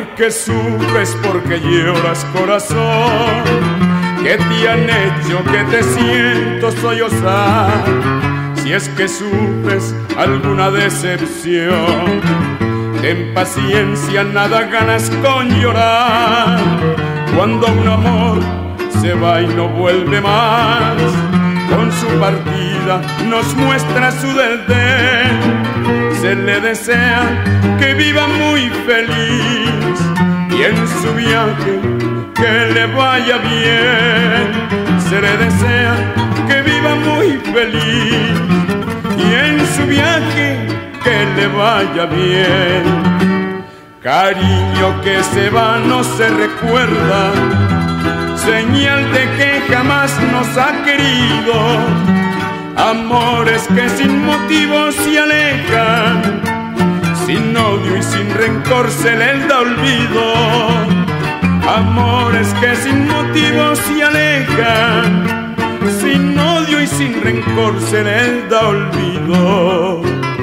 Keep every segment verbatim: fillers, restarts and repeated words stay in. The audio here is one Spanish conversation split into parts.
porque sufres, porque lloras, corazón, que te han hecho que te siento sollozar. Si es que sufres alguna decepción, ten paciencia, nada ganas con llorar. Cuando un amor se va y no vuelve más, con su partida nos muestra su desdén. Se le desea que viva muy feliz y en su viaje que le vaya bien. Se le desea que viva muy feliz y en su viaje que le vaya bien. Cariño que se va no se recuerda, señal de que jamás nos ha querido. Amores que sin motivo se alejan, sin odio y sin rencor se les da olvido. Amores que sin motivo se alejan, sin odio y sin rencor se les da olvido.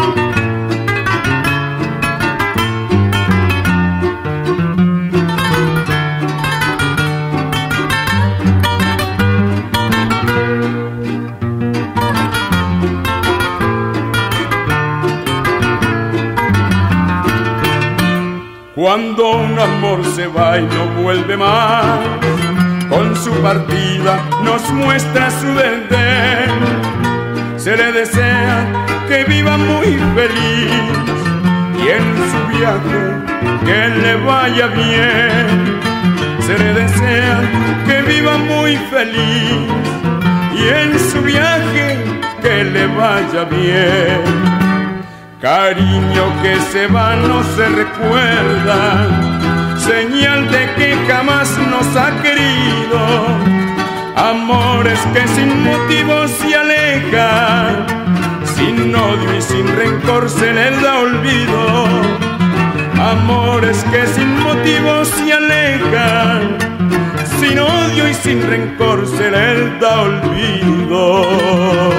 Cuando un amor se va y no vuelve más, con su partida nos muestra su desdén. Se le desea que viva muy feliz y en su viaje que le vaya bien. Se le desea que viva muy feliz y en su viaje que le vaya bien. Cariño que se va no se recuerda, señal de que jamás nos ha querido. Amores que sin motivo se alejan, sin odio y sin rencor se les da olvido. Amores que sin motivo se alejan, sin odio y sin rencor se les da olvido.